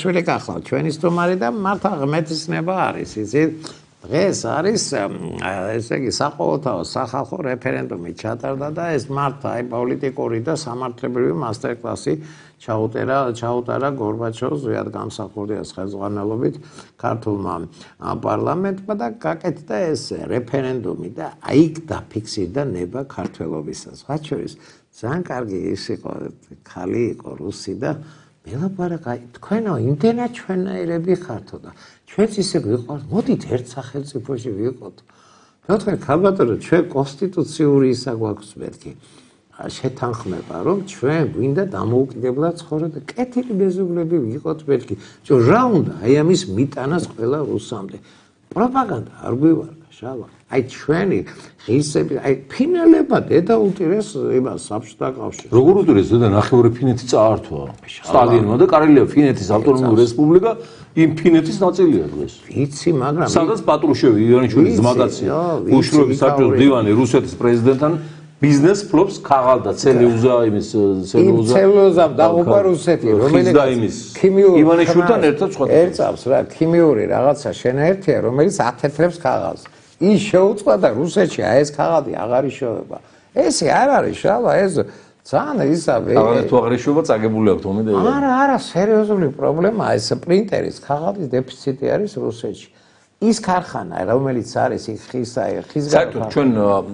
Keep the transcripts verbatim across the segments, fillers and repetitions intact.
გაჩვილი გახლა ჩვენი სტუმარი და მართ აღმეთისნება არის იცით დღეს არის ესე იგი საყოველთაო სახალხო რეფერენდუმი ჩატარდა და ეს მართ აი პოლიტიკური და სამართლებრივი მასტერკლასი ჩაუტარა ჩაუტარა გორბაჩოვს ზიად გამსახურდიას ხელმძღვანელობით ქართულმა პარლამენტმა და გაკეთდა ეს რეფერენდუმი და აი დაფიქსირდა ნება ქართველობისას რაც შორის ძალიან კარგი ის იყო ხალი იყო რუსი და მელაპარაკა თქვენო იმდენად ჩვენაირები ხართო და ჩვენც ისე ვიყავთ მოდით ერთ სახელმწიფოში ვიყოთ მე თქვენ ქალბატონო ჩვენ კონსტიტუციური ისა გვაქვს მეთქი შეთანხმება რომ ჩვენ გვინდა დამოუკიდებლად ცხოვროთ და კეთილი მეზობლები ვიყოთ მეთქი ჯო რა უნდა აი ამის მიტანას ყველა რუსამდე პროპაგანდა არ გვივარდა შავა აი ჩვენი ღირსები აი ფინალებმა დედა უტირეს იმას საბჭოთა კავშირს როგორ უტირეს დედა ნახევარი ფინეთი წაართვა სტალინმა და კარელია ფინეთის ავტონომიური რესპუბლიკა იმ ფინეთის ნაწილია დღეს ვიცი მაგრამ სადაც პატრუშევი ივანიშვილის ძმაკაცია უშროების საბჭოს დივანი რუსეთის პრეზიდენტთან ბიზნეს ფლობს ქაღალდა ცელუზა იმის ცელუზა ცელუზა დაღუპა რუსეთი რომელიც ქიმიური ივანიშვილთან ერთად სხვა ერწავს რა ქიმიური რაღაცა შენაერთია რომელიც ათეთრებს ქაღალდს ის შეუწყდა და რუსეთში აი ეს ქაღალდი აღარ იშოვება ესე არ არის შავა ეს ძალიან ისავე აღარ თუ აღარ იშოვება წაგებული აქვს თომი და არა არა სერიოზული პრობლემაა ეს პრინტერის ქაღალდის დეფიციტი არის რუსეთში ის ქარხანა რომელიც არის იქ ხისა ხის საერთოდ ჩვენ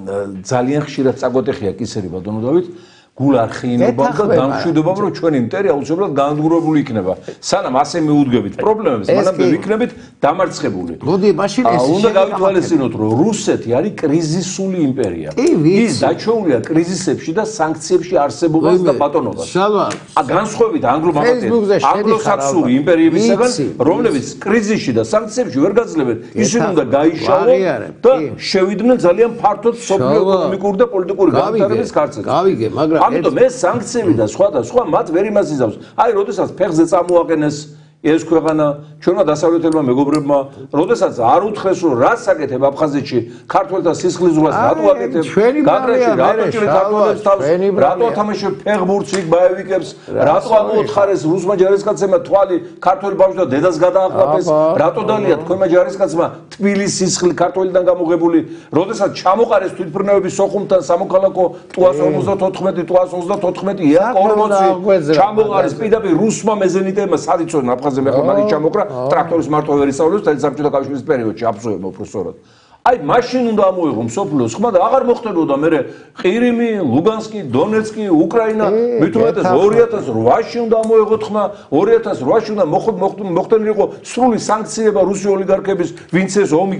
ძალიან ხშირად წაგვეთეხია კისერი ბატონო დავით გულ არ ხინობა და დამშვიდობა რომ ჩვენი იმპერია აუცილებლად განადგურებული იქნება სანამ ასე მიუდგებით პრობლემებს მანამდე ვიქნებით დამარცხებული მოდი მაშინ ეს უნდა გავითვალისწინოთ რომ რუსეთი არის კრიზისული იმპერია ის დაჩვეულია კრიზისებში და სანქციებში არსებობას და ბატონობას ა განსხვავებით ანგლო-ბაგატელი ანგლო-საქსონური იმპერიებისგან რომლებიც კრიზისში და სანქციებში ვერ გაძლევენ ისინი უნდა გაიშალონ და შევიდნენ ძალიან ფართოდ სოფლიო ეკონომიკური და პოლიტიკური განვითარების ქარწილში გავიგე მაგრამ ამიტომ ეს სანქციები და სხვა და სხვა მათ ვერ იმას იზავს. აი, როდესაც ფეხზე წამოაყენეს ეს ქვეყანა ჩვენმა დასავლეთელმა მეგობრებმა, როდესაც არ უთხრეს რომ რა საკეთებ აფხაზეთში, ქართველთა სისხლისღვრას რატო აკეთებ? გაგრაში რატო ჭირე ქართველებს თავს? რატო თამაშობ ფეხბურთს იქ ბაევიკებს? რატო ამოთხარეს რუსმა ჯარისკაცებმა თვალი ქართველ ბავშვს და დედას გადააყლაპეს? რატო დალია თქვენმა ჯარისკაცებმა თბილის სისხლი ქართველიდან გამოღებული? როდესაც ჩამოყარეს თვითმფრინავების სოხუმთან სამოქალაქო ტუას ორმოცდათოთხმეტი ტუას ოცდათოთხმეტი ეკორმოცი ჩამოყარეს პირდაპირ რუსმა მეზენიტებმა სადიცოდნენ აფხაზეთში მე ხომ მაგის ჩამოკრა ტრაქტორის მართვა ვერ ისწავლეს და საბჭოთა კავშირის პერიოდში აბსოლუტურად უბრალოდ აი მაშინ უნდა ამოიღო მსოფლიოს ხმა და აღარ მოხდებოდა მე ყირიმი, ლუგანსკი, დონეცკი, უკრაინა მით უმეტეს ორი ათას რვაში უნდა ამოიღოთ ხმა ორი ათას რვაში უნდა მოხდენილიყო სრული სანქციება რუსი ოლიგარქების ვინც ეს ომი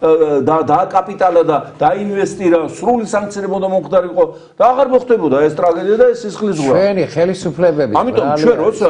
დააკაპიტალა და დაინვესტირა სრული სანქციები უნდა მომხდარიყო და აღარ მოხდებოდა ეს ტრაგედია და ეს სისხლისღვრა ჩვენი ხელისუფლებების ამიტომ ჩვენ როცა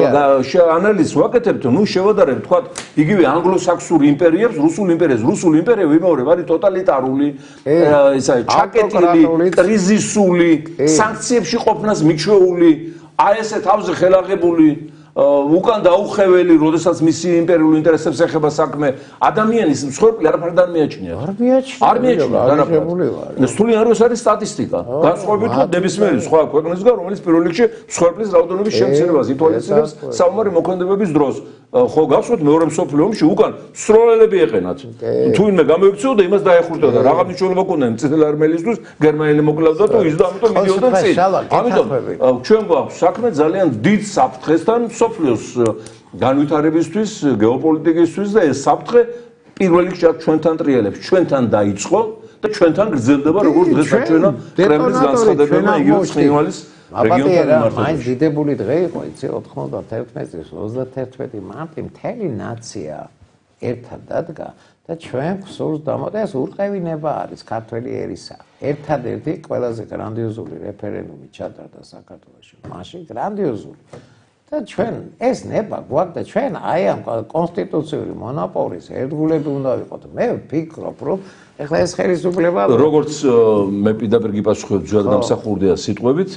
ანალიზს ვაკეთებთ ნუ შევადარებთ თქვა იგივე ანგლო-საქსონურ იმპერიებს რუსულ იმპერიას რუსულ იმპერია ვიმეორებ არის ტოტალიტარული, ისა ჩაკეტილი, კრიზისული, სანქციებში ყოფნას მიჩვეული, აი ესე თავზე ხელაღებული, უკან დაუხეველი, როდესაც მისი იმპერიულ ინტერესებს ეხება საქმე, ადამიანის მსხვერპლი არაფერი არ მიაჩნია. არ მიაჩნია. არ მიაჩნია არაფერი. სრული არ არის სტატისტიკა. განსხვავებით ხო ნებისმიერი სხვა ქვეყნისგან, რომელიც პირველ რიგში მსხვერპლის რაოდენობის შემცირებას ითვალისწინებს საომარი მოქმედებების დროს. ხო გახსოვთ მეორე მსოფლიო ომში უკან სროლელები ეყენათ. თუ ვინმე გამოიქცეოდა იმას დაეხურდოდა. რაღა მნიშვნელობა ქონდა იმ წითელ არმიელისთვის, გერმანელი მოკლავდა თუ ის და ამიტომ მიდიოდა წინ. ამიტომ ჩვენ გვაქვს საქმე ძალიან დიდ საფრთხესთან მსოფლიოს განვითარებისთვის, გეოპოლიტიკისთვის და ეს საფრთხე პირველ რიგში ჩვენთან ტრიალებს, ჩვენთან დაიწყო და ჩვენთან გრძელდება როგორც დღეს საჩვენო კრემლის განცხადებებმა იგივე ცხინვალის რეგიონთან მაინც დიდებული დღე იყო, იცი ოთხმოცდათერთმეტი წლის ოცდათერთმეტი მარტი მთელი ნაცია ერთად დადგა და ჩვენ გსურს დამოდა ეს ურყევინება არის ქართველი ერისა. ერთადერთი ყველაზე გრანდიოზული რეფერენდუმი ჩატარდა საქართველოში. მაშინ გრანდიოზული. და ჩვენ ეს ნება გვაქვს და ჩვენ აი ამ კონსტიტუციური მონოპოლის ერთგულები უნდა ვიყოთ. მე ვფიქრობ, რომ ეხლა ეს ხელისუფლება როგორც მე პირდაპირ გიპასუხებ ძველ გამსახურდია სიტყვებით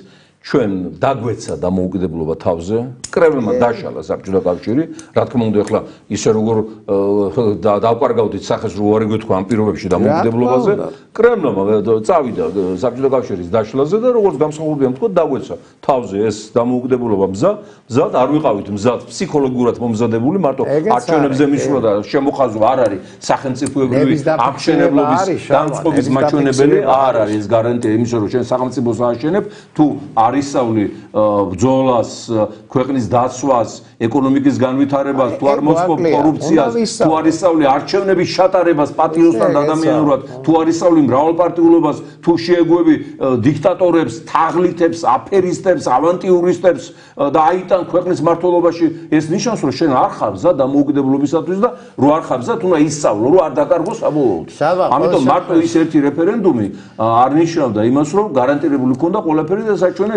ჩვენ დაგვეცა დამოუკიდებლობა თავზე, კრემლმა დაშალა საბჭოთა კავშირი, რა თქმა უნდა, ახლა ისე როგორ დავკარგავდით სახეს რო არ გეთქვა ამ პირობებში დამოუკიდებლობაზე, კრემლმა წავიდა საბჭოთა კავშირის დაშლაზე და როგორც გამსახურდია თქვა, დაგვეცა თავზე ეს დამოუკიდებლობა მზა, მზად არ ვიყავით მზად ფსიქოლოგიურად მომზადებული, მარტო არჩევნებზე მისვლა და შემოხაზვა არ არის სახელმწიფოებრივი აღშენებლობის განწყობის მაჩვენებელი, არ არის ეს გარანტია იმისა, რომ შენ სახელმწიფოს ააშენებ, თუ არისავლი ბრძოლას, ქვეყნის დაცვას, ეკონომიკის განვითარებას, თუ არ მოწყობ კორუფციას, თუ არისავლი არჩევნების შეტარებას პატიოსთან ადამიანურად, თუ არისავლი მრავალპარტიულობას, თუ შეეგუები დიქტატორებს, თაღლითებს, აფერისტებს, ავანტიურისტებს და აიტან ქვეყნის მმართველობაში, ეს ნიშნავს, რომ შენ არ ხარ მზად დამოუკიდებლობისათვის და რო არ ხარ მზად, უნდა ისწავლო, რომ არ დაკარგო საბოლოოდ. ამიტომ მარტო ის ერთი რეფერენდუმი არ ნიშნავდა იმას, რომ გარანტირებული ქონდა ყველაფერი და საჩვენე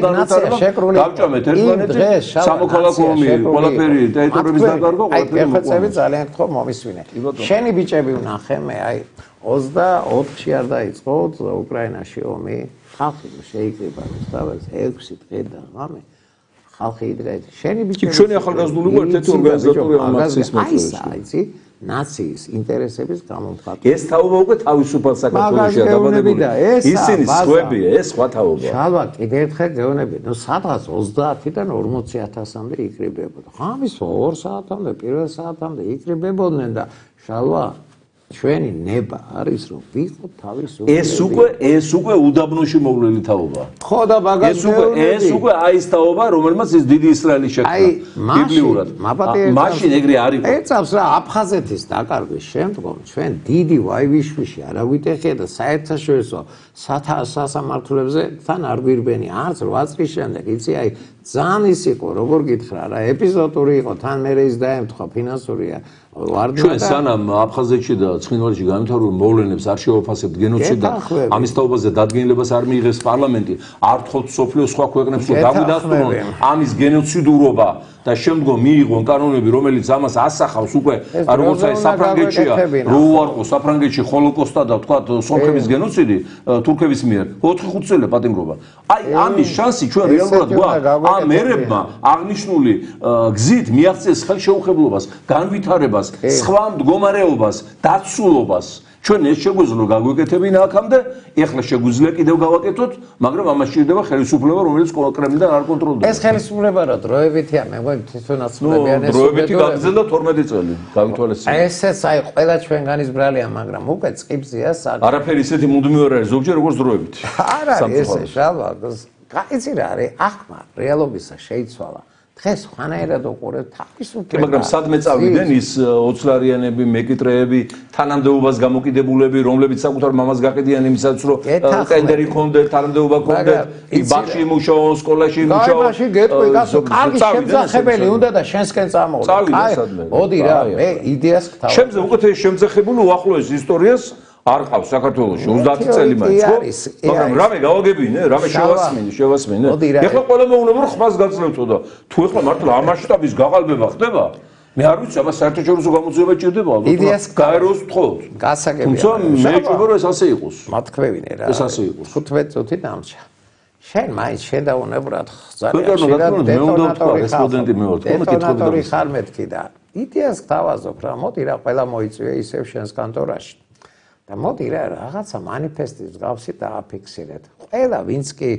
გავჭამეთ ერთმანეთი სამოქალაქო ომი, ყველაფერი ტერიტორიების დაკარგვა, ყველაფერი მოყვება. ძალიან გთხოვ მომისვინე. შენი ბიჭები ვნახე მე, აი ოცდაოთხში არ დაიწყო უკრაინაში ომი, ხალხი შეიკრიბა თავის ექვსი დღე და ღამე ხალხი იდგა. შენი ბიჭები ჩვენი ახალგაზრდული ვართ ერთი ორგანიზატორი ამ ნაციის მოწვევაში. აიცი ნაციის ინტერესების გამომხატველი. ეს თაობა უკვე თავისუფალ საქართველოშია დაბადებული. ისინი სხვებია, ეს სხვა თაობა. შალვა კიდე ერთხელ გეუბნები, ნუ სადღაც ოცდაათიდან ორმოცი ათასამდე იკრიბებოდა. ღამის ორ საათამდე, პირველ საათამდე იკრიბებოდნენ და შალვა ჩვენი ნება არის რომ ვიყოთ თავისუფლები. ეს უკვე ეს უკვე უდაბნოში მოვლილი თაობა. ხო და მაგას ეს უკვე ეს უკვე აი ეს თაობა, რომელმაც ეს დიდი ისრაელი შექმნა. ბიბლიურად. მაშინ ეგრე არ იყო. ეცავს რა აფხაზეთის დაკარგვის შემდგომ ჩვენ დიდი ვაივიშვილში არა ვიტეხია და საერთაშორისო სასამართლოებზე თან არ გვირბენი არც რვა წლის შემდეგ. იცი აი ძალიან ის იყო, როგორ გითხრა რა, ეპიზოდური იყო, თან მერე ის დაემთხვა ფინანსურია. ჩვენ სანამ აფხაზეთში და ცხინვალში განვითარებულ მოვლენებს არ შევაფასებთ გენოციდ და ამის თაობაზე დადგენილებას არ მიიღებს პარლამენტი, არ თხოვთ სოფლიოს სხვა ქვეყნებს რომ დაგვიდასტურონ ამის გენოციდურობა და შემდგომ მიიღონ კანონები, რომელიც ამას ასახავს უკვე, როგორც აი საფრანგეთშია, რო უარყო საფრანგეთში ჰოლოკოსტა და თქვა სომხების გენოციდი თურქების მიერ, ოთხი ხუთი წელი პატიმრობა. აი ამის შანსი ჩვენ რეალურად გვაქვს ამ ერებმა აღნიშნული გზით მიაღწიეს ხელშეუხებლობას, განვითარებას, სხვა მდგომარეობას, დაცულობას. ჩვენ ეს შეგვეძლო გაგვეკეთებინა აქამდე, ეხლა შეგვიძლია კიდევ გავაკეთოთ, მაგრამ ამას სჭირდება ხელისუფლება, რომელიც კრემლიდან არ კონტროლდება. ეს ხელისუფლება რა დროებითია, მე მგონი თვითონაცვლებიან ეს. დროებითი გაგრძელდა თორმეტი წელი, გავითვალისწინე. ესეც აი ყველა ჩვენგანის ბრალია, მაგრამ უკვე წყიბზეა საკ. არაფერი ისეთი მუდმივი არ არის ზოგჯერ როგორც დროებითი. არ არის ესე, შალვა, გაიცი რა არის, ახმა რეალობისა შეიცვალა. დღეს ხანაერად უყურებ თავისუფლებას. მაგრამ სადმე წავიდნენ ის ოცლარიანები, მეკიტრეები, თანამდებობას გამოკიდებულები, რომლებიც საკუთარ მამას გაყიდიან იმისაც, რომ ტენდერი ქონდეთ, თანამდებობა ქონდეთ, ბაღში იმუშაონ, სკოლაში იმუშაონ. გაიმაში გეტყვი, გასო, კარგი შემძახებელი უნდა და შენსკენ წამოვლე. წავიდა სადმე. მოდი რა, მე იდეას გთავაზობ. შემზე უკეთეს შემძახებული უახლოეს ისტორიას არ ყავს საქართველოში ოცდაათი წელი მაინც ხო? მაგრამ რამე გავაგებინე, რამე შევასმინე, შევასმინე. ეხლა ყველა მეუბნება რომ ხმას გაძლევთო და თუ ეხლა მართლა ამ მასშტაბის გაყალბება ხდება, მე არ ვიცი, ამას საერთაშორისო გამოძიება ჭირდება ალბათ. იდეას გაეროს ვთხოვთ. გასაგებია. თუმცა მე ვჭირდება რომ ეს ასე იყოს. მათქვევინე რა. ეს ასე იყოს. ხუთმეტი წუთი დამჭა. შენ მაინც შედაუნებრად ძალიან შეიძლება დეტონატორი სტუდენტი მე ვარ, თქო დეტონატორი ხარ მეთქი და იდეას გთავაზობ რა, მოდი რა ყველა მოიწვია ისევ შენს კანტორაში. და მოდი რა რაღაცა манифესტის გავსი დააფიქსირეთ. ყველა ვინც კი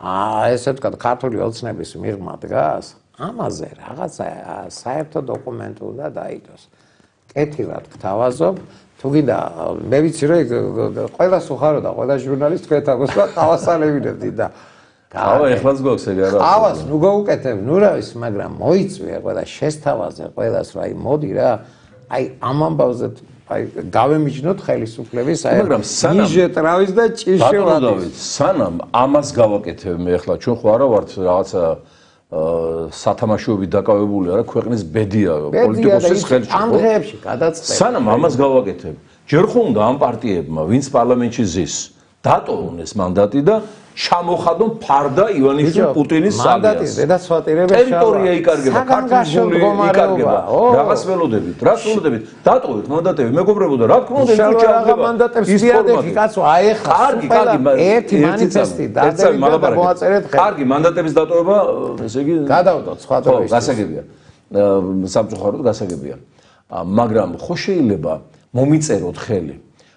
ესე ვთქვათ ქართული ოცნების მიღმა დგას, ამაზე რაღაცა საერთო დოკუმენტი უნდა დაიდოს. კეთილად გთავაზობ, თუ გინდა მე ვიცი რომ ყველა სუხარო და ყველა ჟურნალისტი თქვენთან გასვლა ყავასალებინებდი და ავა ეხლაც გვაქვს ეგ არა. ავას ნუ გავუკეთებ, ნუ რა ის, მაგრამ მოიწვია ყველა შესთავაზე ყველას რა, აი მოდი რა, აი ამ ამბავზე აი გავემიჯნოთ ხელისუფლების აი მაგრამ სანამ ნიჟეტრავის და ჭიშევადის სანამ ამას გავაკეთებ მე ახლა ჩვენ ხო არა ვართ რაღაცა სათამაშოებით დაკავებული არა ქვეყნის ბედია პოლიტიკოსის ხელში ამ დღეებში გადაწყდა სანამ ამას გავაკეთებ ჯერ ხო უნდა ამ პარტიებმა ვინც პარლამენტში ზის დატოვონ ეს მანდატი და ჩამოხადონ ფარდა ივანიშვილ პუტინის მანდატის დედასვატირება ტერიტორია იკარგება, ქართლის გული იკარგება. Რაღაც ველოდებით, რაც ველოდებით, დატოვეთ მანდატები, მეგობრებო და რა თქმა უნდა იმ ხუჩა აღება. მანდატებს დიადეთი კაცო, აეხა კარგი, კარგი, ერთი მანიფესტი დაწერეთ და მოაწერეთ ხელი. კარგი, მანდატების დატოვება, ესე იგი გადავდოთ სხვა დროის. ხო, გასაგებია. სამწუხაროდ გასაგებია. მაგრამ ხო შეიძლება მომიწეროთ ხელი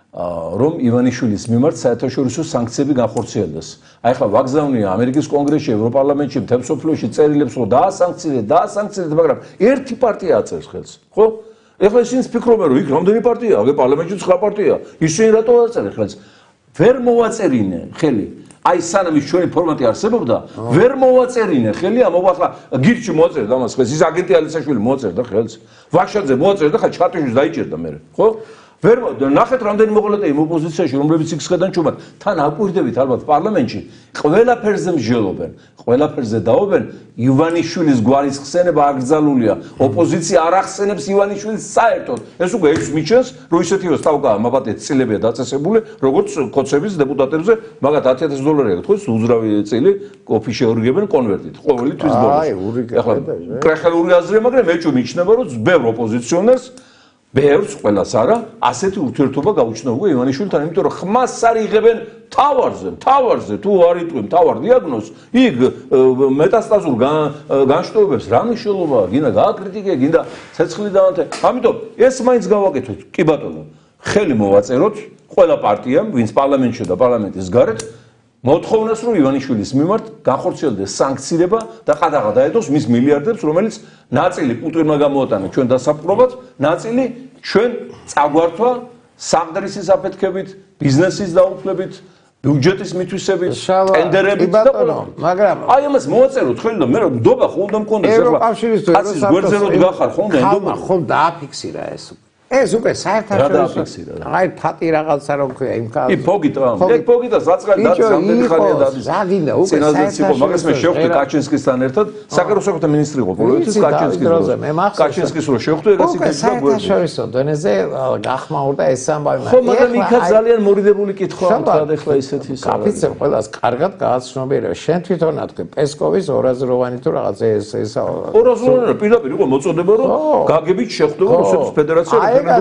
რომ ივანიშვილის მიმართ საერთაშორისო სანქციები განხორციელდეს. აი ახლა ვაგზავნია ამერიკის კონგრესში, ევროპარლამენტში, მთელ მსოფლიოში წერილებს რომ დაასანქციეთ, დაასანქციეთ, მაგრამ ერთი პარტია აწერს ხელს, ხო? ეხლა ისინი ფიქრობენ რომ იქ რამდენი პარტია, აგე პარლამენტში ცხრა პარტია. ისინი რატო აწერენ ხელს? ვერ მოვაწერინენ ხელი. აი სანამ ის ჩვენი ფორმატი არსებობდა, ვერ მოვაწერინე ხელი, ამოვა ახლა გირჩი მოაწერდა ამას ხელს, ის აგენტი ალისაშვილი მოაწერდა ხელს. ვახშაძე მოაწერდა, ხა ჩხატიშვილს დაიჭერდა მე, ხო? ვერ ნახეთ რამდენი მოყოლეტე იმ ოპოზიციაში, რომლებიც იქ სხედან ჩუმად, თან აკვირდებით ალბათ პარლამენტში, ყველაფერზე მსჯელობენ, ყველაფერზე დაობენ, ივანიშვილის გვარის ხსენება აკრძალულია, ოპოზიცია არ ახსენებს ივანიშვილს საერთოდ. ეს უკვე ექვს მიჩენს, რომ ისეთივე სტავკა მაპატეთ წილებია დაწესებული, როგორც კოცების დეპუტატებზე, მაგათ ათი ათასი დოლარი აქვს, უძრავი წილი ოფიციალურიგებენ კონვერტით, ყოველი თვის ბოლოს. აი, ურიგებდა. კრეხელური აზრია, მაგრამ მეჭუ მიჩნდება, რომ ბევრ ოპოზიციონერს ბევრს ყველას არა, ასეთი ურთიერთობა გაუჩნდა უკვე ივანიშვილთან, იმიტომ რომ ხმას არ იღებენ თავარზე, თავარზე, თუ არ იტყვი თავარ დიაგნოზს, იქ მეტასტაზურ განშტოებებს რა მნიშვნელობაა, გინდა გააკრიტიკე, გინდა ცეცხლი დაანთე. ამიტომ ეს მაინც გავაკეთოთ, კი ბატონო, ხელი მოვაწეროთ ყველა პარტიამ, ვინც პარლამენტში და პარლამენტის გარეთ, მოთხოვნას რომ ივანიშვილის მიმართ განხორციელდეს სანქცირება და ყადაღა დაედოს მის მილიარდებს, რომელიც ნაწილი პუტინმა გამოატანა ჩვენ დასაპყრობად, ნაწილი ჩვენ წაგვართვა სამდრისის აფეთქებით, ბიზნესის დაუფლებით, ბიუჯეტის მითვისებით, ტენდერებით და ყველა. მაგრამ აი ამას მოვაწეროთ ხელი და მე რომ ნდობა ხო უნდა მქონდეს ახლა. ევროკავშირისთვის კაცის გვერდზე რომ გახარ ხო უნდა ნდობა. ხომ დააფიქსირა ეს. ეს უკვე საერთაშორისო აი ფატი რაღაცა რო ქვია იმ კაცს. კი ფოგიტა, ეგ ფოგიტა საწყალი დადის ამდენი ხანია დადის. ზაგინდა უკვე საერთაშორისო, მაგას მე შევხვდი კაჩინსკისთან ერთად, საკეროს საქმეთა ministri იყო პოლიტიკის კაჩინსკის დროს. კაჩინსკის რო შევხვდი, ეგაც იქ იყო. საერთაშორისო დონეზე გახმაურდა ეს ამბავი. ხო, მაგრამ იქაც ძალიან მორიდებული კითხვაა თქვა ახლა ისეთი ის. კაფიცე ყველას კარგად გააცნობიერა. შენ თვითონ ატყვი პესკოვის ორაზროვანი თუ რაღაც ეს ესა. ორაზროვანი პირდაპირ იყო მოწოდება რომ გაგებით შეხვდება რუსეთის ფედერაცია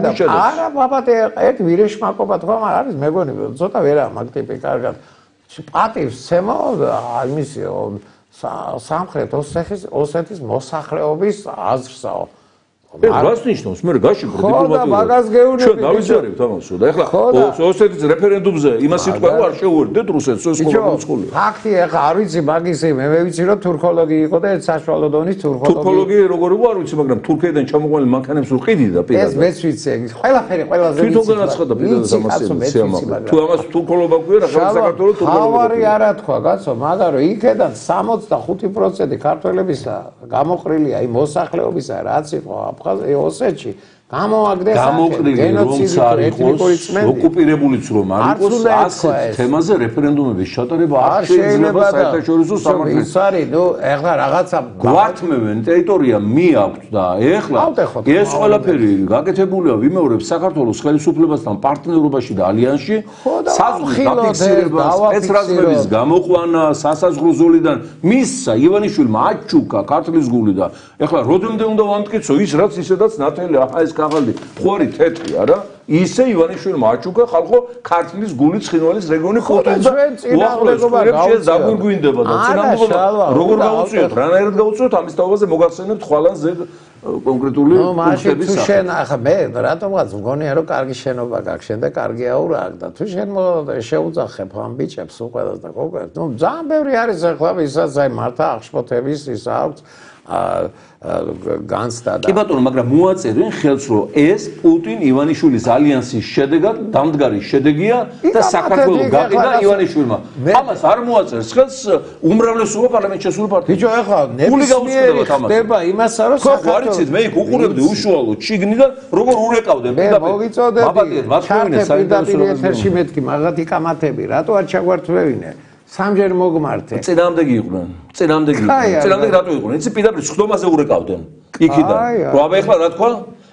არა ბაბათე ერთ ვირეშმაკობა თქვა არის მეგონი ცოტა ვერა მაგ ტიპი კარგად პატივს ცემო იმის სამხრეთ ოსეთის ოსეთის მოსახლეობის აზრსაო რას ნიშნავს მე გაშიფრო დიპლომატიურად ჩვენ დავიჯერებთ ამასო და ეხლა ოსეთის რეფერენდუმზე იმას იტყვა რომ არ შეუერთდეთ რუსეთს ეს ყველა მოწყულია ფაქტი ეხლა არ ვიცი მაგისი მე ვიცი რომ თურქოლოგი იყო და ერთ საშუალო დონის თურქოლოგი თურქოლოგი როგორ იყო არ ვიცი მაგრამ თურქეთიდან ჩამოყვანილ მანქანებს უყიდიდა პირადად ეს მეც ვიცი ყველაფერი ყველაზე ვიცი თვითონ განაცხადა პირადად ამას თუ ამას თურქოლობა გვია რა საქართველოს თურქოლოგი ავარი არა თქვა კაცო მაგრამ იქედან სამოცდახუთი პროცენტი ქართველებისა გამოყრილია იმ მოსახლეობისა რაც იყო ოსეთში გამოაგდეს გენოციდი ეთნიკური წმენდი ოკუპირებულიც რომ არ იყოს ასეთ თემაზე რეფერენდუმების ჩატარება არ შეიძლება საერთაშორისო სამართლით ის არის ნუ ეხლა რაღაცა გვართმევენ ტერიტორია მიაქვთ და ეხლა ეს ყველაფერი გაკეთებულია ვიმეორებ საქართველოს ხელისუფლებასთან პარტნიორობაში და ალიანსში საზღვრის დაფიქსირება სპეცრაზმების გამოყვანა სასაზღვრო ზოლიდან მისცა ივანიშვილმა აჩუქა ქართლის გული და ეხლა როდემდე უნდა ვამტკიცო ის რაც ისედაც ნათელი ახლა ეს კაღალდი ხوارი თეთრი არა ისე ივანიშვილმა აჩუქა ხალხო ქართლის გული ცხინვალის რეგიონი ხოთელს და უახლოეს დაგვირგვინდება და წინამორბედა როგორ გავუწიოთ რანაირად გავუწიოთ ამის თავაზე მოგახსენებთ ხვალანზე კონკრეტული პუნქტების სახე. თუ შენ ახლა მე რატომღაც მგონია რომ კარგი შენობა გაქვს შენ და კარგი აურა აქვს და თუ შენ შეუძახებ ამ ბიჭებს უყველას და კონკრეტ ნუ ძალიან ბევრი არის ახლა ვისაც აი მართა აღშფოთების ის აქვს განცდა და კი ბატონო მაგრამ მოაწერენ ხელს რომ ეს პუტინ ივანიშვილის ალიანსის შედეგად დამდგარი შედეგია და საქართველოს გაყიდა ივანიშვილმა ამას არ მოაწერს ხელს უმრავლესობა პარლამენტში შესული პარტია ბიჭო ახლა ნებისმიერი ხდება იმასა რომ საქართველოს მე იქ უყურებდი უშუალოდ ჩიგნიდან როგორ ურეკავდნენ პირდაპირ მოვიწოდები ჩარტე პირდაპირ ეთერში მეთქი მაგათი კამათები რატო არ ჩაგვართვევინე სამჯერ მოგმართე. წინამდეგი იყვნენ. წინამდეგი. წინამდეგი რატო იყვნენ? იცი პირდაპირ სხდომაზე ურეკავდნენ. იქიდან. რომ აბა ეხლა რა თქვა?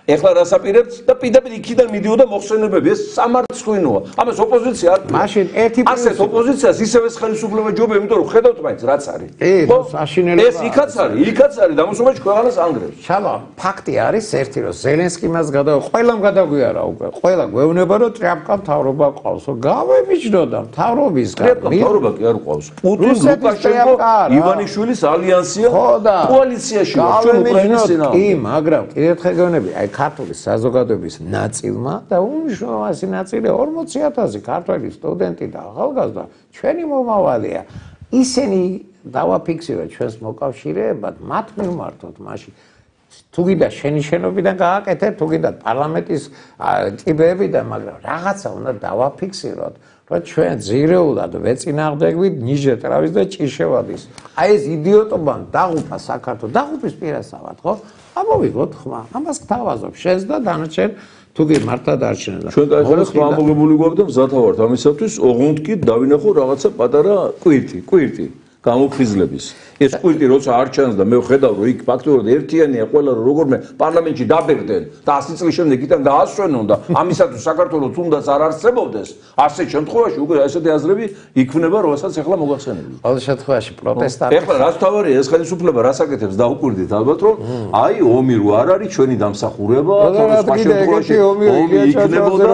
ეხლა რასაპირებთ და პირდაპირ იქიდან მიდიოდა მოხსენებები, ეს სამარცხვინოა. ამას ოპოზიცია არ მაშინ ერთი ასეთ ოპოზიციას ისევე ხელისუფლება ჯობია, იმიტომ რომ ხედავთ მაინც რაც არის. ხო, საშინელება. ეს იქაც არის, იქაც არის, დამოსულში ქვეყანას ანგრევს. ჩალო, ფაქტი არის ერთი, რომ ზელენსკი მას გადავა, ყველამ გადაგვიარა უკვე. ყველა გვეუბნება, რომ ტრიამკა მთავრობა ყავს. გავემიჯნოდა მთავრობისგან. მთავრობა კი არ ყავს. პუტინ, ლუკაშენკო, ივანიშვილის ალიანსია კოალიციაშია, ჩვენ უკრაინის წინააღმდეგ. კი, მაგრამ კიდევ ერთხელ გეუბნები, აი ქართული საზოგადოების ნაწილმა და უმნიშვნელოვანესი ნაწილი ორმოცი ათასი ქართველი სტუდენტი და ახალგაზრდა ჩვენი მომავალია. ისინი დავაფიქსიროთ ჩვენს მოკავშირეებად, მათ მივმართოთ მაშინ. თუ გინდა შენი შენობიდან გააკეთეთ, თუ გინდა პარლამენტის ტიბეებიდან, მაგრამ რაღაცა უნდა დავაფიქსიროთ, რომ ჩვენ ძირეულად ვეწინააღმდეგვით ნიჟეტრავის და ჭიშევადის. აი ეს იდიოტობა დაღუპა საქართველოს, დაღუპის პირასავად, ხო? ამოვიღოთ ხმა, ამას გთავაზობ შენს და დანარჩენ თუ კი მართლა დარჩენა. ჩვენ გაიხარა ხმა ამოგებული გვაქვს და მზათავართ ამისათვის, ოღონდ კი დავინახო რაღაცა პატარა კვირტი, კვირტი გამოფხიზლების. ეს კვირტი როცა არ ჩანს და მე ვხედავ რომ იქ ფაქტობრივად ერთიანია ყველა რომ როგორმე პარლამენტში დაბერდნენ და ასი წლის შემდეგ იქიდან გაასვენონ და ამისათვის საქართველოს თუნდაც არ არსებობდეს, ასეთ შემთხვევაში უკვე ესეთი აზრები იქმნება, რომელსაც ახლა მოგახსენებდი. ყოველ შემთხვევაში პროტესტანტი. ეხლა რაც თავარია ეს ხელისუფლება რას აკეთებს დაუკვირდით ალბათ რომ აი ომი რო არ არის ჩვენი დამსახურება, თორე სხვა შემთხვევაში ომი იქნებოდა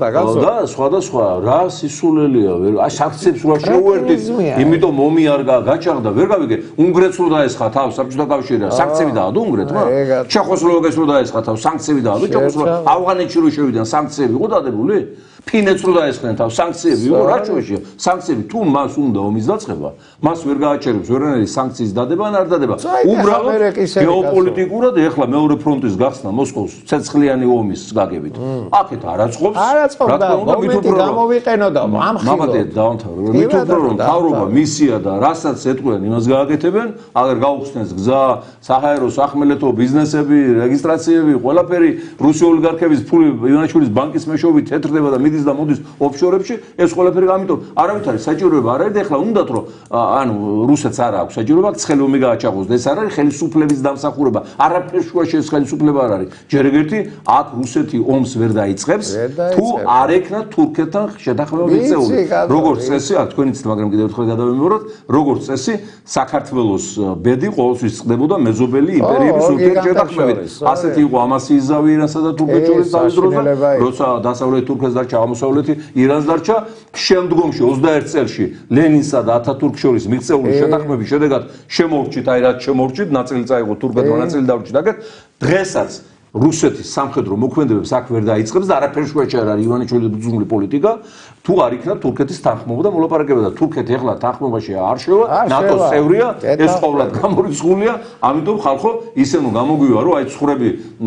და სხვა და სხვა რა სისულელია, აი საქციებს რო შეუერთდით, იმიტომ ომი არ გაჩაღდა, ვერ გავიგე უნგრეთს რო დაესხა თავს საბჭოთა კავშირი სანქციები დაადო უნგრეთმა ჩეხოსლოვაკიას რო დაესხა თავს სანქციები დაადო ჩეხოსლოვაკია ავღანეთში რო შევიდნენ სანქციები იყო დადებული ფინეთს რო დაესხნენ თავს სანქციები იყო რა ჩვეშია სანქციები თუ მას უნდა ომის დაწყება მას ვერ გააჩერებს ვერანაირი სანქციის დადება ან არ დადება უბრალოდ გეოპოლიტიკურად ეხლა მეორე ფრონტის გახსნა მოსკოვს ცეცხლიანი ომის გაგებით აქეთ არაწყობს რა თქმა უნდა მითუმრო გამოვიყენოდა მამადე დაამთავრო მითუმრო რომ თავრობა მისია და რასაც ეტყვიან იმას გააკეთებენ აგერ გაუხსნეს გზა საჰაერო სახმელეთო ბიზნესები რეგისტრაციები ყველაფერი რუსი ოლიგარქების ფული ივანიშვილის ბანკის მეშვეობით თეთრდება და მიდის და მოდის ოფშორებში ეს ყველაფერი ამიტომ არავით არის საჭიროება არ არის და ეხლა უნდათ რომ ანუ რუსეთს არ აქვს საჭიროება ცხელი ომი გააჩაღოს და ეს არ არის ხელისუფლების დამსახურება არაფერ შუაში ეს ხელისუფლება არ არის ჯერ ეგერთი აქ რუსეთი ომს ვერ დაიწყებს თუ არ ექნა თურქეთთან შეთანხმება მიწეული როგორც წესი აქ თქვენიც მაგრამ კიდევ ერთხელ გადავიმეოროთ როგორც წესი საქართველოს ბედი ყოველთვის წყდებოდა მეზობელი იმპერიების ურთიერთშეთანხმებით ასეთი იყო ამასიის ზავი ირანსა და თურქეთს შორის თავის დროზე როცა დასავლეთი თურქეთს დარჩა აღმოსავლეთი ირანს დარჩა შემდგომში ოცდაერთ წელში ლენინსა და ათათურქს შორის მიღწეული შეთანხმების შედეგად შემორჩით აი რაც შემორჩით ნაწილი წაიღო თურქეთმა ნაწილი დავრჩით აქეთ დღესაც რუსეთის სამხედრო მოქმედებებს აქ ვერ დაიწყებს და არაფერ შუაში არ არის ივანიშვილის ბრძოლული პოლიტიკა თუ არ იქნა თურქეთის თანხმობა და მოლაპარაკება და თურქეთი ახლა თანხმობაში არ შევა ნატოს წევრია ეს ყოვლად გამორიცხულია ამიტომ ხალხო ისე ნუ გამოგვივა რომ აი ცხვრები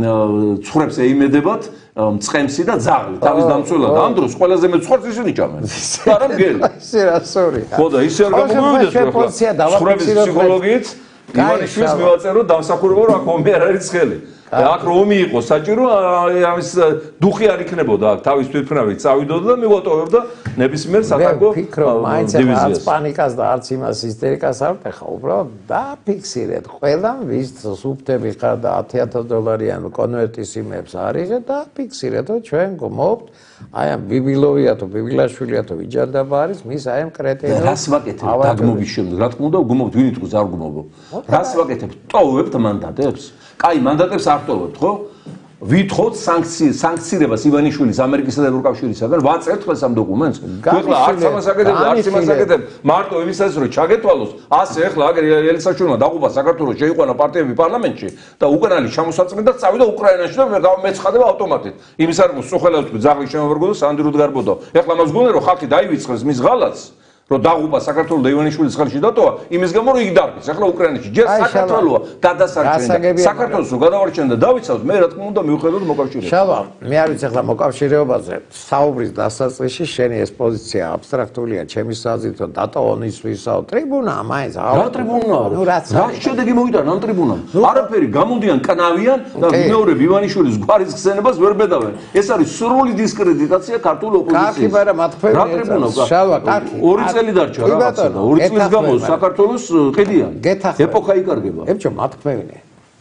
ცხვრებს ეიმედებათ მწყემსი და ძაღლი თავის დამცველად ამ დროს ყველაზე მე ცხვრს ისინი ჭამენ არა მგელი ისე რა სწორია ხო და ისე არ გამოგვივიდეს ახლა ცხვრების ფსიქოლოგიით ივანიშვილს მივაწერო დამსახურება რომ აქ ომი არ არის ცხელი აქ რომი იყო საჭირო ამის დუხი არ იქნებოდა აქ თავის თვითმფრინავით წავიდოდა და მივატოვებდა ნებისმიერ სატანკო დივიზიას არც პანიკას და არც იმას ისტერიკას არ ვტეხა უბრალოდ დაფიქსირეთ ყველამ ვის სუბტები ხარ და ათი ათას დოლარიან კონვერტის იმებს არის და ფიქსირეთ რომ ჩვენ გმობთ აი ამ ბიბილოვია თუ ბიბილაშვილია თუ ვიჯარდაბა არის მის აი ამ კრეტინებს რას ვაკეთებ დაგმობის შემდეგ რა თქმა უნდა გმობთ ვინ იტყვის არ გმობო რას ვაკეთებ ტოვებთ მანდატებს კაი მანდატებს არ ტოვებთ ხო ვითხოვთ სანქციებს სანქცირებას ივანიშვილის ამერიკისა და ევროკავშირისაგან ვაწერთ ხოლმე ამ დოკუმენტს ხო არც ამას აკეთებ და არც იმას აკეთებ მარტო იმისათვის რომ ჩაგეთვალოს ასე ახლა აგერ ელისაშვილმა დაღუპა საქართველოს შეიყვანა პარტიები პარლამენტში და უკანალი ჩამოსაწმენდა წავიდა უკრაინაში და მეცხადება ავტომატით იმის არ მოსხელავს ძაღლი შემოვერგო და სანდი რუდგარბოდო ახლა მას გონდა რომ ხალხი დაივიწყებს მის ღალატს რომ დაღუპა საქართველოს და ივანიშვილის ხელში დატოვა იმის გამო რომ იქ დარბის ახლა უკრაინაში ჯერ საქართველოა გადასარჩენდა საქართველოს რო გადავარჩენდა დავიცავთ მე რა თქმა უნდა მივხვდეთ მოკავშირეობას შალვა მე არ ვიცი ახლა მოკავშირეობაზე საუბრის დასაწყისში შენი ეს პოზიცია აბსტრაქტულია ჩემი საზრით რომ დატოვონის ვისაო ტრიბუნა მაინც რა ტრიბუნა ნუ რაც რა შედეგი მოვიდა ამ ტრიბუნამ არაფერი გამოდიან კნავიან და მეორე ივანიშვილის გვარის ხსენებას ვერ ბედავენ ეს არის სრული დისკრედიტაცია ქართულ ოპოზიციას კახი ბარა მათქველი რა ტრიბუნა შალვა კახი ორი წელი დარჩა რაღაცა და ორი წლის გამო საქართველოს ყიდიან ეპოქა იკარგება ებჭო მათქვევინე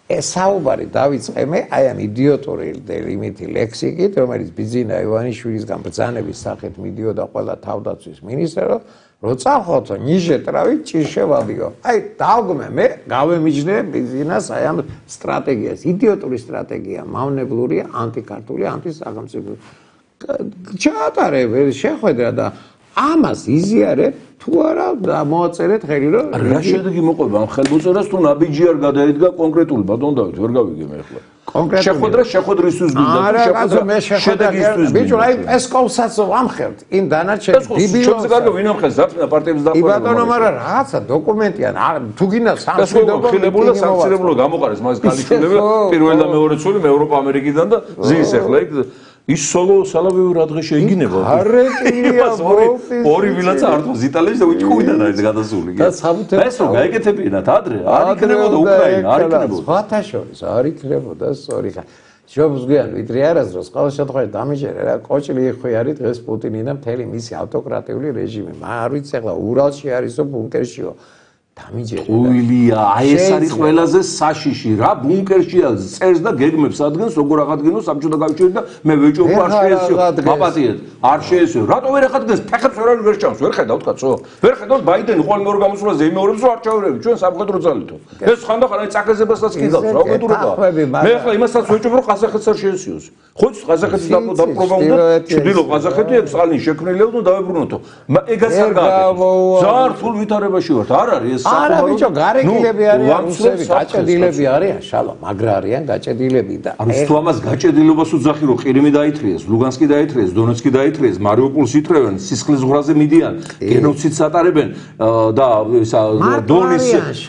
ეს საუბარი დავიწყე მე აი ამ იდიოტური იმითი ლექსიკით, რომელიც ბიძინა ივანიშვილისგან ბრძანების სახით მიდიოდა ყველა თავდაცვის მინისტრად, რო წახოთო ნიშეტრავი ჭირშევადიო. აი დავგმე მე გავემიჯნე ბიძინას აი ამ სტრატეგიას, იდიოტური სტრატეგია, მავნებლური, ანტიკართული, ანტისაღამწიფო. ჩაატარე შეხვედრა და ამას იზიარებ თუ არა მოაწერეთ ხელი რომ რა შედეგი მოყვება ამ ხელმოწერას თუ ნაბიჯი არ გადაედგა კონკრეტული ბატონ დავით ვერ გავიგე მე ახლა კონკრეტული შეხვედრა შეხვედრისთვის გვინდა არა კაცო მე შეხვედრისთვის ბიჭო აი პესკოვსაც ვამხელთ იმ დანარჩენ ბიბილოს შენ ზეგარგო ვინ ამხელს ზაფნა პარტიების დაყოლება ბატონო მაგრამ რაღაცა დოკუმენტია თუ გინდა სამშვიდობო ხილებულა სამცირებულო გამოყარეს მას გალიჩულებია პირველი და მეორე ცული მე ევროპა ამერიკიდან და ზის ახლა იქ ის სოლო სალავევი რა დღე შეიგინება არეკილია ორი ვილაცა არტოს იტალიაში და უჩქუიდან არის გადასული და საბუთე ეს რომ გაიგეთებინათ ადრე არ იქნებოდა უკრაინა არ იქნებოდა სხვათა შორის არ იქნებოდა სწორი ხა შობზგიან ვიდრე არასდროს ყოველ შემთხვევაში დამიჯერე რა კოჭლი იხვი არის დღეს პუტინი და მთელი მისი ავტოკრატიული რეჟიმი არ ვიცი ახლა ურალში არისო ბუნკერშიო დამიჯერე უილია აი ეს არის ყველაზე საშიში რა ბუნკერშია წერს და გეგმებს ადგენს როგორ აღადგენო საბჭოთა კავშირი და მე ვეჭობ არ შეესიო მაპატიეთ არ შეესიო რატო ვერ აღადგენს ფეხებს ვერ ვერ ჩავს ვერ ხედავთ კაცო ვერ ხედავთ ბაიდენი ხოლმე მეორე გამოსვლაზე იმეორებს რომ არ ჩავერები ჩვენ სამხედრო ძალითო ეს ხანდახან აი წაკრეზებასაც კიდავს რა უბედურება მე ახლა იმასაც ვეჭობ რომ ყაზახეთს არ შეესიოს ხო ის ყაზახეთის დაპყრობა უნდა ჩრდილო ყაზახეთი ეგ სალინ შექმნილია და დავებრუნოთო ეგაც არ გააკეთეს ზარ თულ ვითარებაში ვართ არ არის არა ბიჭო გარეკილები არიან რუსები გაჭედილები არიან შალო მაგრა არიან გაჭედილები და არის თუ ამას გაჭედილობას უძახი რომ ყირიმი დაითრიეს ლუგანსკი დაითრიეს დონეცკი დაითრიეს მარიუპოლს ითრევენ სისხლის ზღვრაზე მიდიან გენოციდს ატარებენ და ისა დონის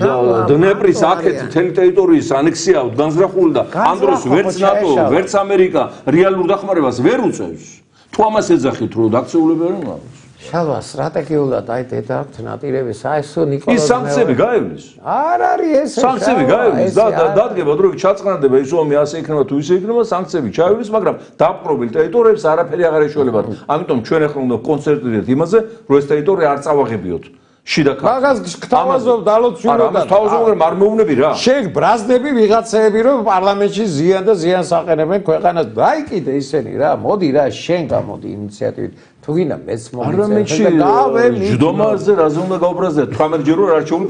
დნეპრის აქეთ მთელი ტერიტორიის ანექსია განზრახული და ამ დროს ვერც ნატო ვერც ამერიკა რეალურ დახმარებას ვერ უწევს თუ ამას ეძახით რომ დაქცეულები არ არის შალვა სტრატეგიულად აი დედაქვთ ნაპირების აესო ნიკოლოზ ის სანქციები გაივლის არ არის ეს სანქციები გაივლის და დადგება რომ ჩაწყნარდება ის ომი ასე იქნება თუ ისე იქნება სანქციები ჩაივლის მაგრამ დაპყრობილ ტერიტორიებს არაფერი აღარ ეშველებათ ამიტომ ჩვენ ახლა უნდა კონცენტრირდეთ იმაზე რომ ეს ტერიტორია არ წავაღებიოთ შიდა მაგას გთავაზობ დალოცვინო და თავაზობ არ მეუბნები რა შენ ბრაზდები ვიღაცები რომ პარლამენტში ზიან და ზიანს აყენებენ ქვეყანას დაიკიდე ისენი რა მოდი რა შენ გამოდი ინიციატივით თუ გინდა მეც მომიწევ და გავე ჯდომაზე რაზე უნდა გაუბრაზდე თვრამეტ ჯერ რომ არჩეული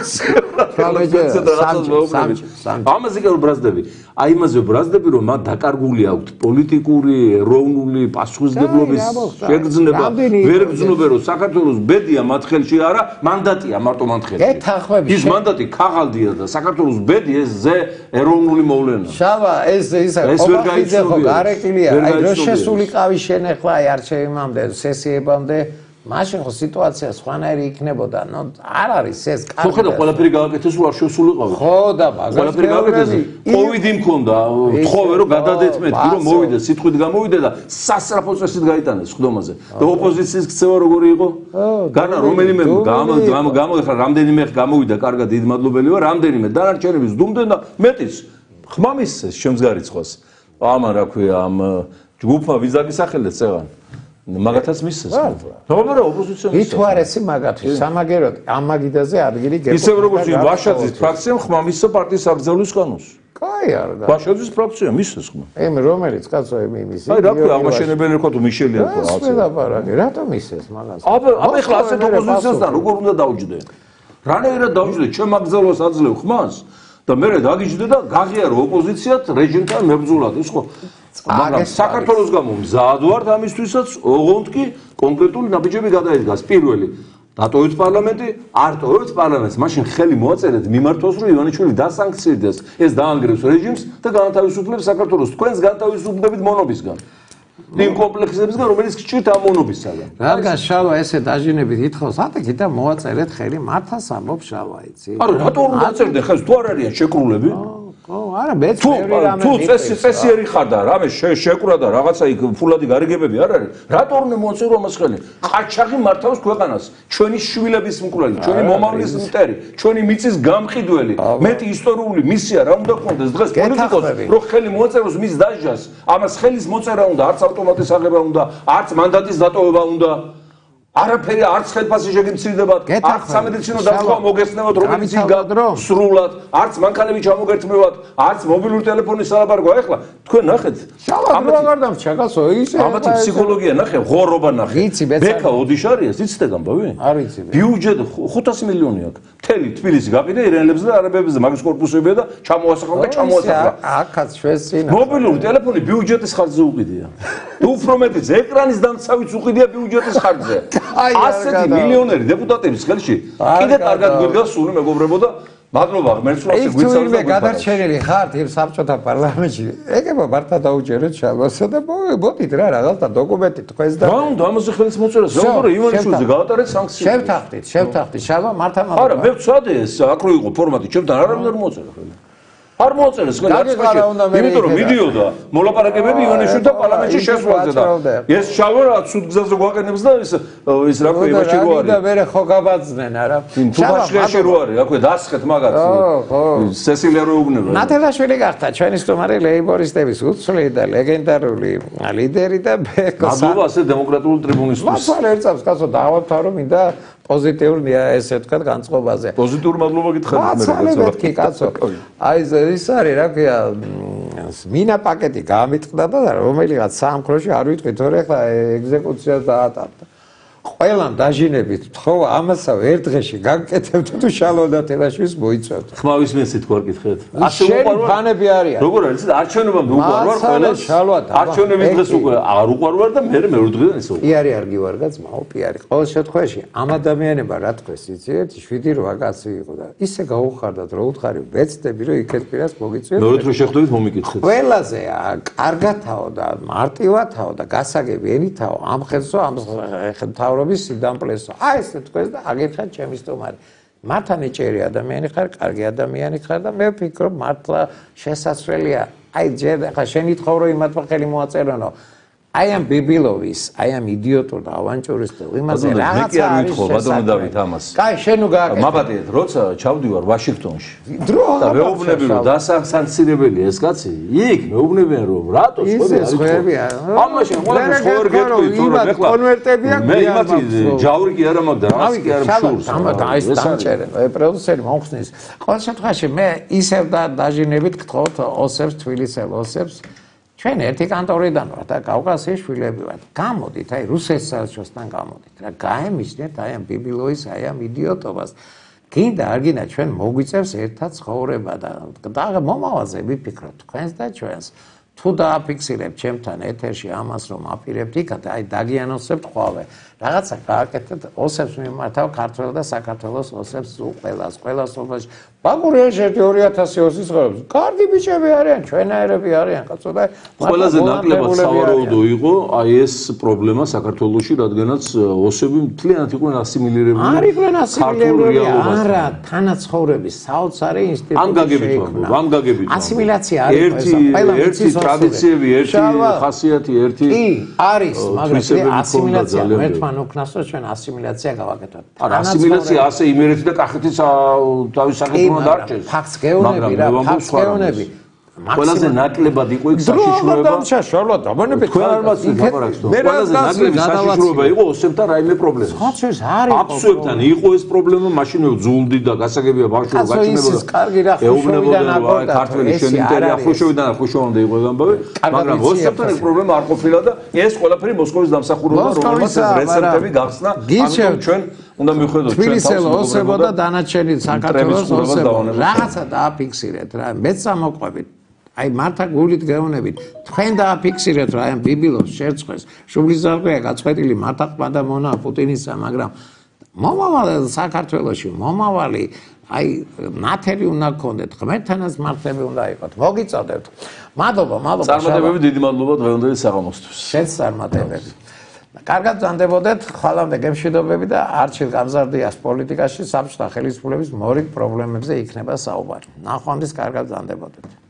პარლამენტი ამაზე კი ბრაზდები აი იმაზე ბრაზდები რომ მათ დაკარგული აქვთ პოლიტიკური ეროვნული პასუხისმგებლობის შეგრძნება ვერ გრძნობენ რომ საქართველოს ბედია მათ ხელში არა მანდატია მარტო მათ ხელში ის მანდატი ქაღალდია და საქართველოს ბედი ეს ზე ეროვნული მოვლენაა შავა ეს ის ყოფილი ხო გარეკილია აი რო შესულიყავი შენ ახლა აი არჩევებამდე სესიებამდე მაშინ ხო სიტუაცია სხვანაირი იქნებოდა ნუ არ არის ეს ხო ხედა ყველაფერი გააკეთეს რომ არ შესულიყავი ხო და მაგას გააკეთეს კოვიდი მქონდა თხოვე რომ გადადეთმეთ რომ მოვიდე სიტყვით გამოვიდე და სასწრაფო წესით გაიტანეს ხდომაზე და ოპოზიციის ქცევა როგორი იყო განა რომელიმე გამო გამო ხა რამდენიმე გამოვიდა კარგად დიდი მადლობელი ვარ რამდენიმე დანარჩენების დუმდნენ და მეტიც ხმა მისცეს შემსგარიცხოს ამან რა ქვია ამ ჯგუფმა ვიზაკის სახელით წევან მაგათაც მისცეს. როგორ ოპოზიციონერს? ითვარესი მაგათი, სამაგეროდ ამ მაგიდაზე ადგილი გეკო. ისევ როგორც ვაშაძის ფრაქციამ ხმა მისცა პარტიის აკრძალვის კანონს. კაი არა. ვაშაძის ფრაქციამ მისცეს ხმა. ემ რომელიც კაცო ემ იმის. აი რა ქვია აღმაშენებელი რქო თუ მიშელია თუ რაღაცა. ეს ვედაპარაკე, რატომ მისცეს მაგას? აბა აბა ეხლა ასეთ ოპოზიციასთან როგორ უნდა დაუჯდე? რანაირად დაუჯდე? ჩემ აკრძალვას აძლევ ხმას? და მე დაგიჯდე და გაღიარო ოპოზიციად რეჟიმთან მებრძოლად ის ხო მაგრამ საქართველოს გამო მზად ვართ ამისთვისაც ოღონდ კი კონკრეტული ნაბიჯები გადაიდგას პირველი დატოვეთ პარლამენტი არ ტოვეთ პარლამენტს მაშინ ხელი მოაწერეთ მიმართოს რომ ივანიშვილი დასანქციირდეს ეს დაანგრევს რეჟიმს და განთავისუფლებს საქართველოს თქვენს განთავისუფლებით მონობისგან იმ კომპლექსებისგან რომელიც გჭირთ ამ მონობისგან რადგან შავა ესე დაჟინებით ითხოვს ატეკით და მოაწერეთ ხელი მართას ამბობ შავა იცი არა რატო არ დაწერდნენ ხეს თუ არ არიან შეკრულები ხო არა მეც ბევრი რამე თუ წესი წესიერი ხარ და რამე შეკრა და რაღაცა იქ ფულადი გარიგებები არ არის რატო არ მოაწერო ამას ხელი ყაჩაღი მართავს ქვეყანას ჩვენი შვილების მკვლელი ჩვენი მომავლის მტერი ჩვენი მიწის გამყიდველი მეტი ისტორიული მისია რა უნდა გქონდეს დღეს პოლიტიკოსს რომ ხელი მოაწეროს მის დაჟას ამას ხელის მოწერა უნდა არც ავტომატის აღება უნდა არც მანდატის დატოვება უნდა არაფერი არც ხელფასი შეგიმცირდებათ, არც სამედიცინო დახმარება მოგესწნებათ, რომელიც იგა სრულად, არც მანქანები ჩამოგერთმევათ, არც მობილური ტელეფონის სალაპარაკო. ეხლა თქვენ ნახეთ, ამათი ჩაკაცო ისე ამათი ფსიქოლოგია ნახე, ღორობა ნახე. ბექა ოდიშარიას იცით ამბავი? არ ვიცი. ბიუჯეტი ხუთასი მილიონი აქვს. მთელი თბილისი გაკიდე ირანელებზე და არაბებზე, მაგის კორპუსებია და ჩამოასახა და ჩამოასახა. აქაც ჩვენს წინ მობილური ტელეფონი ბიუჯეტის ხარჯზე უყიდია. უფრო მეტიც ეკრანის დამცავიც უყიდია ბიუჯეტის ხარჯზე. ასეთი მილიონერი დეპუტატების ხელში კიდე კარგად გვიდგას სული მეგობრებო და მადლობა ღმერთს რომ ეს გვიცავს და გადარჩენილი ხართ იმ საბჭოთა პარლამენტში ეგება მართლა დაუჯერეთ შალვასა და მოდით რა რაღაცა დოკუმენტი თქვენს და რა უნდა ამაზე ხელს მოწერას ზოგადად ივანიშვილზე გაატარეთ სანქციები შევთანხმდით შევთანხმდით შალვა მართლა მადლობა არა მე ვცადე ეს აკრო იყო ფორმატი ჩემთან არავინ არ მოწერა ხელი არ მოწერეს ხელი არც ხაში იმიტომ რომ მიდიოდა მოლაპარაკებები ივანიშვილთან პარლამენტში შესვლაზე და ეს შალვა რა ცუდ გზაზე გვაყენებს და ის ის რა ქვია იმაში რო არის და მერე ხო გაბაძდნენ არა შალვა რო არის რა ქვია დასხეთ მაგათ სესილია რო უგნება ნათელაშვილი გახდა ჩვენი სტუმარი ლეიბორისტების უცვლელი და ლეგენდარული ლიდერი და ბეკო მადლობა ასე დემოკრატიული ტრიბუნისთვის მასალ ერთსავს კაცო დავამთავრო მინდა პოზიტიური ესე თქვა განწყობაზე. პოზიტიური მადლობა გითხრათ მე რა მეთქი კაცო. აი ეს არის რა ქვია მინა პაკეტი გამიტყდა და რომელიღაც სამხროში არ ვიტყვით თორე ხა ეგზეკუციას დაატარდა. ყველამ დაჟინებით თხოვა ამასავ ერთ დღეში გაკეთებთ თუ შალვა ნათელაშვილს მოიწევთ. ხმავის მესი თქვა გითხეთ. ასე უყარვარ ფანები არიან. როგორ არის არჩევნებამდე უყარვარ ყველას შალვათა. არჩევნების დღეს უკვე არ უყარვარ და მე მეორე დღიდან ისე უყარვარ. პიარი არ გივარგა ძმაო პიარი. ყოველ შემთხვევაში ამ ადამიანებმა რა თქვეს იცით? შვიდი რვა კაცი იყო და ისე გაუხარდათ რომ უთხარი ვეცდები რომ იქეთ პირას მოგიწევთ. მეორე დღე შეხვდებით მომიკითხეთ. ყველაზე კარგათაო და მარტივათაო და გასაგებიანითაო ამ ხელსო ამ მთავრობის სიდამპლესო. აი ესე თქვენ და აგერხეთ ჩემი სტუმარი. მართლა ნიჭიერი ადამიანი ხარ, კარგი ადამიანი ხარ და მე ვფიქრობ მართლა შესაძლებელია. აი ჯერ ხა შენი თხოვრო იმათ ხელი მოაწერონო. აი ამ ბიბილოვის, აი ამ იდიოტურ და ავანჭურისტულ იმაზე რაღაცა არის შესაძლებელი. ბატონო დავით ამას. კაი, შენ უგაკეთე. მაბატიეთ, როცა ჩავდივარ ვაშინგტონში. დრო და მეუბნები რომ დასახსანცირებელია ეს კაცი, იქ მეუბნებიან რომ რატო სხვებია? ამაში ყველაფერს ხوار გეტყვი თუ რომ ეხლა კონვერტებია მე იმათი ჯაური კი არა მაგდა რას კი არ მშურს. აი ეს დამჭერე, პროდიუსერი მომხსნის. ყოველ შემთხვევაში მე ისევ და დაჟინებით გთხოვთ ოსებს თბილისელ ოსებს ჩვენ ერთი კანტორიდან ვართ და კავკასიის შვილები ვართ. გამოდით, აი რუსეთის საელჩოსთან გამოდით რა, გაემისნეთ აი ამ ბიბილოის, აი ამ იდიოტობას. გინდა არ გინდა ჩვენ მოგვიწევს ერთად ცხოვრება და და მომავალზე ვიფიქროთ თქვენს და ჩვენს. თუ დააფიქსირებთ ჩემთან ეთერში ამას რომ აპირებთ იქად, აი დაგიანონსებთ ხვავე. რაღაცა გააკეთეთ ოსებს მიმართავ ქართველ და საქართველოს ოსებს ყველას, ყველას სოფელში. ბაგურიაში ერთი ორი ათასი ოსის ცხოვრობს. კარგი ბიჭები არიან, ჩვენაერები არიან, კაცო და ყველაზე ნაკლებად სავარაუდო იყო აი ეს პრობლემა საქართველოში, რადგანაც ოსები მთლიანად იყვნენ ასიმილირებული. არ იყვნენ ასიმილირებული, არა, თანაცხოვრების საოცარი ინსტიტუტი. ამ გაგებით ვამბობ, ამ გაგებით. ასიმილაცია არის ერთი ერთი ტრადიციები, ერთი ხასიათი, ერთი კი, არის, მაგრამ ასიმილაცია ერთმა უკნასო ჩვენ ასიმილაცია გავაკეთოთ. არა, ასიმილაცია ასე იმერეთი და კახეთის თავის საკითხი უნდა დარჩეს. ფაქტს გეუბნები რა, ფაქტს გეუბნები. ყველაზე ნაკლებად იყო იქ საშიშროება. დრო შაშოლა დაბანებით თქვენ არ მაცით ლაპარაკს თო. ყველაზე ნაკლები საშიშროება იყო ოსებთან რაიმე პრობლემა. ხოცეს არის. აფსუებთან იყო ეს პრობლემა, მაშინ ვძულდი და გასაგებია ბავშვი რომ გაჩნდებოდა. ეს კარგი რა ხუშოვიდან აკორდა. ქართველი შენ ინტერია ხუშოვიდან ხუშოვამდე იყო გამბავე. მაგრამ ოსებთან ეს პრობლემა არ ყოფილა და ეს ყველაფერი მოსკოვის დამსახურებაა, რომელსაც ეს რეცეპტები გახსნა. ამიტომ ჩვენ უნდა მივხვდეთ ჩვენ თბილისელ ოსებო და დანარჩენი საქართველოს ოსებო. რაღაცა დააფიქსირეთ რა, მეც ამოყვებით. აი მართა გულით გეუბნებით თქვენ დააფიქსირეთ რა ამ ბიბილოს შერწყეს შუბლიზარღვია გაწყვეტილი მართა ყმა და მონა პუტინისა მაგრამ მომავალი საქართველოში მომავალი აი ნათელი უნდა გქონდეთ ღმერთთანაც მართლები უნდა იყოთ მოგიწოდებთ მადლობა მადლობა წარმატებები დიდი მადლობა დღევანდელი საღამოსთვის შენს წარმატებები კარგად ბრძანდებოდეთ ხვალამდე გემშვიდობები და არჩილ გამზარდიას პოლიტიკაში საბჭოთა ხელისუფლების მორიგ პრობლემებზე იქნება საუბარი ნახვამდის კარგად ბრძანდებოდეთ